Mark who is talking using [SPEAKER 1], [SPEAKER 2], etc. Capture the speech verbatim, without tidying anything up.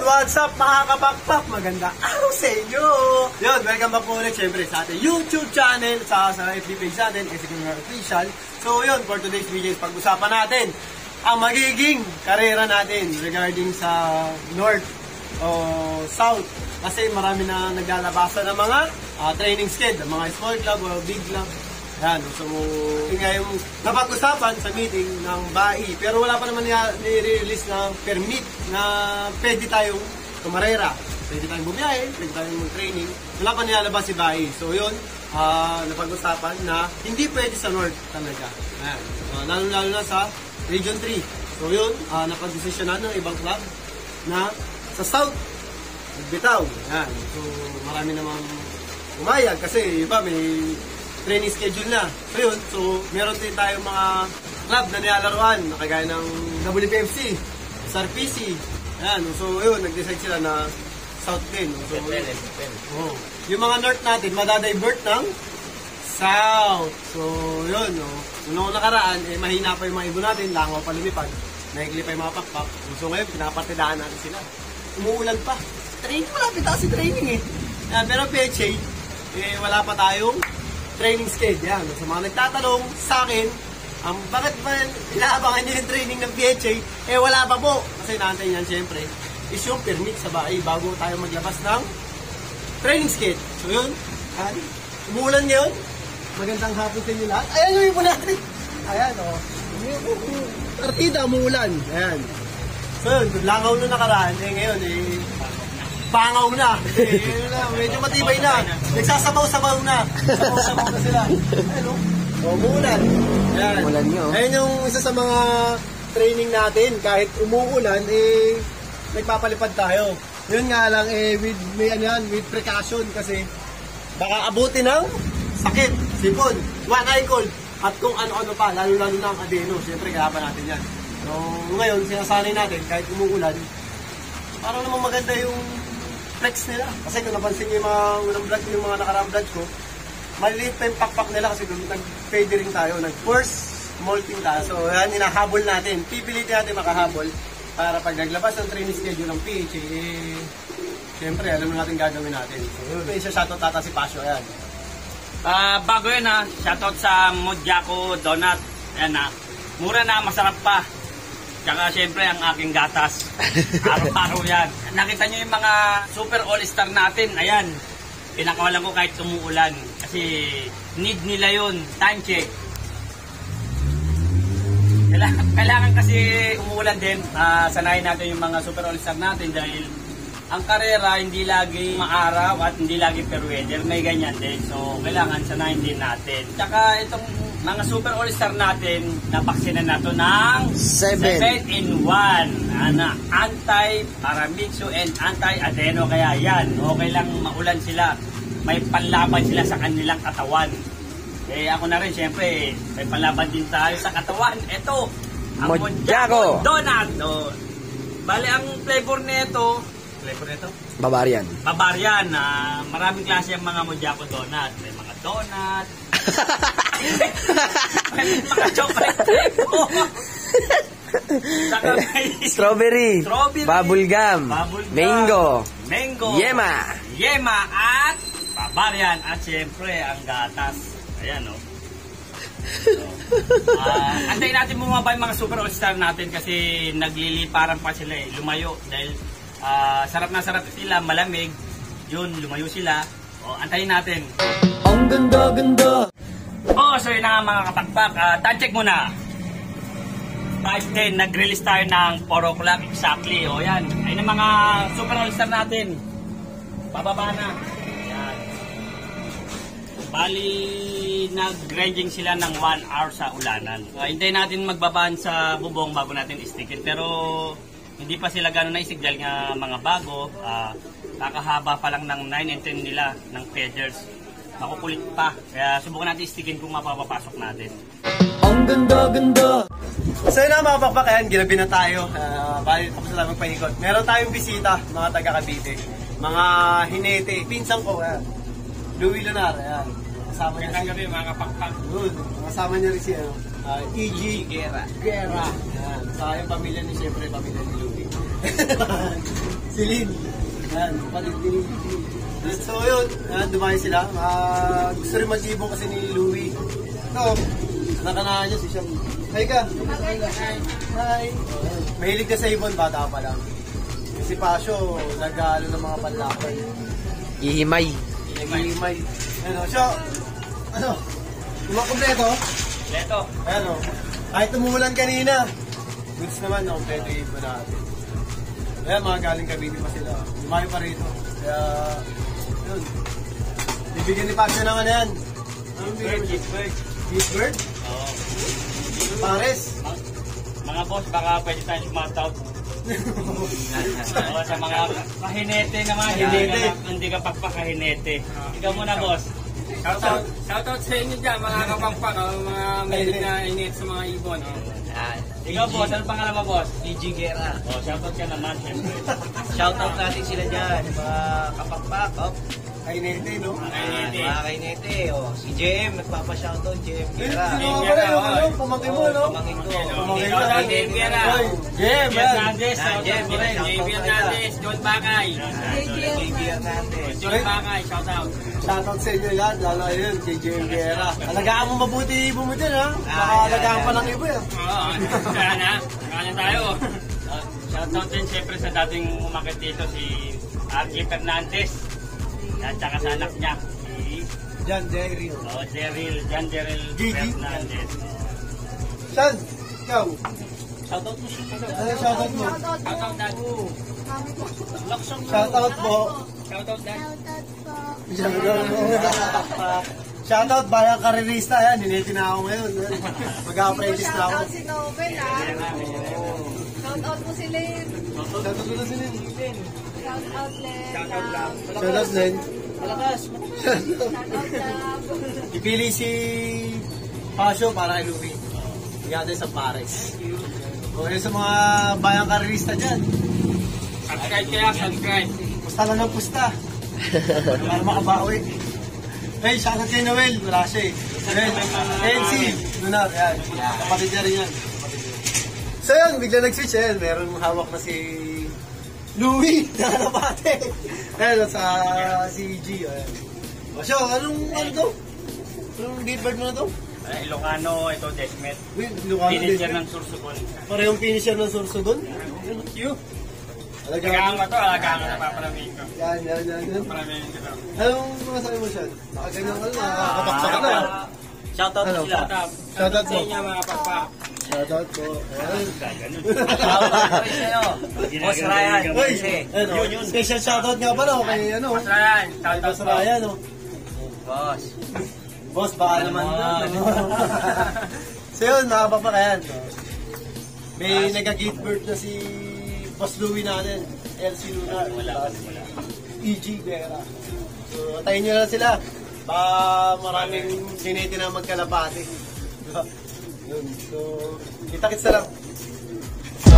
[SPEAKER 1] what's up mga kapakpak? Maganda araw sa inyo! Yun, welcome back po ulit syempre sa ating YouTube channel, sa, sa F B page natin, S B Official. So yun, for today's video, pag-usapan natin ang magiging karera natin regarding sa North o South. Kasi marami na naglalabasan ng mga uh, training sked, mga small club o big club. Yan, so yun nga yung napag-usapan sa meeting ng B A I, pero wala pa naman ni-release na permit na pwede tayong tumarera, pwede tayong bumiyahe, pwede tayong mag-training. Wala pa nilalabas si B A I. So yun, uh, napag-usapan na hindi pwede sa North talaga. Yan, uh, lalo-lalo na sa Region three. So yun, uh, napag-desisyonan ng ibang club na sa South, bitaw. Yan, so marami namang umayag kasi iba may training schedule na. So yun, so meron din tayong mga club na nilalaruan, nakagaya ng W P F C, S R P C. Ayan, so yun, nag-decide sila na South din. So, oh, yung mga North natin, madadivert ng South. So yun, no. Unang nakaraan, eh, mahina pa yung mga ibon natin, langaw pa lumipad, naikli pa yung mga pakpak. So ngayon, pinapartidahan natin sila. Umuulan pa. Training, malapit kasi training eh. Ayan, pero P H A, eh, wala pa tayong training schedule. Yan. Sa mga nagtatanong sa akin, um, bakit ba inaabangan nyo yung training ng P H A? Eh wala pa po. Kasi naantay yan syempre is yung permit sa B A I bago tayo maglabas ng training schedule. So yun, ay, umuulan ngayon. Magandang hapon sa inyo lahat. Ayan yung ipo natin. Ayan o. Oh. Partida, umuulan. Ayan. So yun, langaw nung nakaraan. Eh ngayon eh, pangaw na. Eh, na. Medyo matibay na. Nagsasabaw-sabaw na. Sabaw-sabaw na sila. Ano? O, umuulan. Ayan. Umuulan nyo. Ayan yung isa sa mga training natin. Kahit umuulan, eh, nagpapalipad tayo. Yun nga lang, eh, with, may, ano yan, with precaution kasi baka abutin ng sakit, sipon, one eye cold, at kung ano-ano pa, lalo-lalo na ang adeno. Siyempre, kailangan natin yan. So, ngayon, sinasanay natin, kahit umuulan, parang naman maganda yung flex nila. Kasi kung napansin nyo yung mga unang vlog, yung mga nakarang vlog ko, maliit pa yung pakpak nila kasi nag-fade ring tayo, nag-force molting tayo. So yan, hinahabol natin. Pipilitin natin makahabol para pag naglabas ng training schedule ng P H A, eh, siyempre, alam na natin gagawin natin. So yun, may isa shoutout tata si Pasio, ayan.
[SPEAKER 2] Uh, bago yun ha, shoutout sa Modjaco Donut. Ayan ha, mura na, masarap pa. Tsaka syempre ang aking gatas. Araw-araw yan. Nakita nyo yung mga super all-star natin. Ayan. Pinakawalan ko kahit tumuulan. Kasi need nila yun. Time check. Kailangan, kailangan kasi umuulan din. Uh, sanayin natin yung mga super all-star natin dahil ang karera hindi lagi maaraw at hindi lagi per weather. May ganyan din. So kailangan sanayin din natin. Tsaka itong mga super all-star natin, napaksinan na ito ng seven in one. Ana, anti-paramixo and anti-adeno. Kaya yan, okay lang maulan sila. May panlaban sila sa kanilang katawan. Eh ako na rin, syempre, may panlaban din tayo sa katawan. Ito, ang Modjaco Donut. Oh. Bale, ang flavor nito, flavor nito?
[SPEAKER 3] Bavarian.
[SPEAKER 2] Bavarian. Uh, maraming klase ang mga Modjaco Donut. May mga donut, may mga chocolate flavor.
[SPEAKER 3] Strawberry, Strawberry, bubblegum,
[SPEAKER 2] bubblegum,
[SPEAKER 3] mango,
[SPEAKER 2] mango,
[SPEAKER 3] yema,
[SPEAKER 2] yema at Bavarian at siyempre ang gatas. Ayan o. Oh. So, uh, antayin natin bumaba yung mga super all-star natin kasi nagliliparan pa sila eh, lumayo dahil uh, sarap na sarap sila, malamig. Yun, lumayo sila. O, antayin natin.
[SPEAKER 3] Ang ganda-ganda.
[SPEAKER 2] Oh, so yun na nga mga kapakpak. Uh, time check muna. five ten, nag-release tayo ng four o'clock exactly. O yan, ayun ang mga super all-star natin. Bababa na. Yan. Bali, nag-ranging sila ng one hour sa ulanan. Uh, hintayin natin magbabaan sa bubong bago natin istikin. Pero hindi pa sila gano'n naisig dahil nga mga bago. Uh, kakahaba pa lang ng nine and ten nila ng feathers. Makukulit pa. Kaya subukan natin istikin kung mapapapasok natin.
[SPEAKER 3] Ang ganda-ganda.
[SPEAKER 1] So yun na mga pakpak, ayan, ginabi na tayo. Uh, Bali, tapos na lang magpaikot. Meron tayong bisita, mga taga-Cavite. Mga hinete. Pinsang ko, ayan. Louie Lunar, ayan. Kasama niya si...
[SPEAKER 2] mga kapakpak.
[SPEAKER 1] Good. Kasama niya rin si ano, uh, E G Guerra. Guerra. Ayan. Sa yung pamilya ni, siyempre, pamilya ni Louie. Si Lin. Ayan, kapatid ni Lin. So yun, ayan, dumayo sila. Uh, gusto rin mag-ibong kasi ni Louie. Ito, nakanahan niya si Siyam. Hi ka. Hi. Mahilig ka sa ibon, bata pa lang. Si Pasio, nag-aalo ng mga panlakan.
[SPEAKER 3] Ihimay.
[SPEAKER 1] Ihimay. Ano, siya, ano, mga kompleto?
[SPEAKER 2] Leto.
[SPEAKER 1] Ano, kahit tumulan kanina, goods naman, no, kompleto yung ibon natin. Kaya mga galing Cavite pa sila. Lumayo pa rito. Kaya, yun. Bibigyan ni Pasio ng ano yan. Anong bigyan mo siya?
[SPEAKER 2] Cheeseburg.
[SPEAKER 1] Cheeseburg?
[SPEAKER 2] Oo.
[SPEAKER 1] Pares.
[SPEAKER 2] Mga boss, baka pwede tayo sumatout. Oo, sa mga kahinete naman.
[SPEAKER 1] Kahinete.
[SPEAKER 2] Hindi ka pagpakahinete. Ikaw muna, boss.
[SPEAKER 4] Shoutout, shoutout sa inyo dyan, mga kapangpak, oh, mga mahilig na init sa mga ibon. Oh.
[SPEAKER 2] Ikaw, boss. Ano pangalan mo, boss?
[SPEAKER 3] D J Guerra.
[SPEAKER 2] Oh, shoutout ka naman, siyempre.
[SPEAKER 3] Shoutout natin sila dyan. Mga kapakpak. Oh.
[SPEAKER 1] Kainete, no?
[SPEAKER 2] Kainete.
[SPEAKER 3] Mga kainete. Oh. Si J M, nagpapa-shoutout. J M
[SPEAKER 1] Ayun,
[SPEAKER 3] Guerra.
[SPEAKER 1] sino ka pala yung ano, pamangkin mo, no?
[SPEAKER 3] Pamangkin ko.
[SPEAKER 1] Pamangkin ko.
[SPEAKER 2] Shoutout, Jem Guerra.
[SPEAKER 1] Oy, Jem,
[SPEAKER 2] Jem
[SPEAKER 1] yan.
[SPEAKER 2] Hernandez.
[SPEAKER 3] Ah, Jem,
[SPEAKER 2] Shoutout mo rin.
[SPEAKER 3] Jem.
[SPEAKER 4] J B Hernandez, John Bakay.
[SPEAKER 3] J J Hernandez.
[SPEAKER 4] John Bakay, shoutout.
[SPEAKER 1] Shoutout sa inyo yan, lalo yun, kay Jem Guerra. Alagaan mo mabuti ibon mo din, ha? Baka alagaan pa ng iba, eh.
[SPEAKER 4] Oo, kaya na, kaya na tayo.
[SPEAKER 2] Uh, shoutout din siyempre sa dating umakit dito si R J Fernandez at saka sa anak niya si
[SPEAKER 1] Jan, Jerry.
[SPEAKER 2] oh, Daryl, John Daryl
[SPEAKER 1] Gigi.
[SPEAKER 2] Fernandez.
[SPEAKER 1] Shan, ikaw.
[SPEAKER 2] Shoutout mo siya.
[SPEAKER 1] Ano shoutout mo?
[SPEAKER 4] Shoutout dad.
[SPEAKER 1] Shoutout po.
[SPEAKER 4] Shoutout dad.
[SPEAKER 1] Shoutout, bayang karirista. Yan, niniti na ako ngayon. Mag-apprentice na ako.
[SPEAKER 5] Shoutout si Nobel, ah. Shoutout mo si Len.
[SPEAKER 1] Shoutout mo na si Lin.
[SPEAKER 5] Shoutout, Len.
[SPEAKER 4] Shoutout lang.
[SPEAKER 1] Shoutout, Len.
[SPEAKER 3] Malakas.
[SPEAKER 5] Shoutout, Lab.
[SPEAKER 1] Ipili si Pasio para kay Louie. Bigyan natin sa Pares. O yun sa mga bayang karirista dyan.
[SPEAKER 4] Subscribe kaya, subscribe.
[SPEAKER 1] Pusta lang ng pusta. Para makabawi. Hey, shoutout kay Noel. Wala siya eh. N C. Lunar. Yan. Kapatid niya rin yan. Kapatid niya. So yun, bigla nag-switch. Ayan, meron hawak na si Louie. Nakalapate. Ayan, sa si G. Ayan. O siya, anong ano to? Anong beatbird mo na to?
[SPEAKER 2] Uh, Ilocano, ito Desmet.
[SPEAKER 1] Uy, Lucano
[SPEAKER 2] Finisher
[SPEAKER 1] din.
[SPEAKER 2] ng Sursubon.
[SPEAKER 1] Parehong finisher ng Sursubon.
[SPEAKER 4] You.
[SPEAKER 1] Alagaan
[SPEAKER 4] Alagaan
[SPEAKER 1] mo.
[SPEAKER 4] mo to, alagaan mo na papalamig ko.
[SPEAKER 1] Yan, yan, yan, yan.
[SPEAKER 4] Papalamig ko to.
[SPEAKER 1] Anong masabi mo siya? Nakaganyan ka na, nakakapakpak ka na.
[SPEAKER 3] Shoutout
[SPEAKER 1] Ano?
[SPEAKER 3] mo sila.
[SPEAKER 4] Shoutout.
[SPEAKER 1] Shoutout
[SPEAKER 4] Sa
[SPEAKER 1] mo.
[SPEAKER 4] inyo mga kapangpak.
[SPEAKER 1] Shoutout po. Ayan.
[SPEAKER 2] Ganun.
[SPEAKER 3] Shoutout rin sa'yo. Boss Ryan.
[SPEAKER 1] Uy,
[SPEAKER 3] Kasi.
[SPEAKER 1] ano, special shoutout nga pala oh, kay ano,
[SPEAKER 4] Mas Ryan,
[SPEAKER 1] kay
[SPEAKER 4] shoutout
[SPEAKER 1] Boss
[SPEAKER 4] po.
[SPEAKER 1] Ryan, oh.
[SPEAKER 3] Boss.
[SPEAKER 1] Boss, baka naman
[SPEAKER 3] naman.
[SPEAKER 1] doon. So yun, mga papakayan. May nag-give birth na si Boss Louie natin, L C Lunar,
[SPEAKER 2] Wala, wala.
[SPEAKER 1] E G Guerra. So, tayo nyo na sila. Baka maraming sinete na magkalapate. Diba? Yun. So, kita-kits na lang.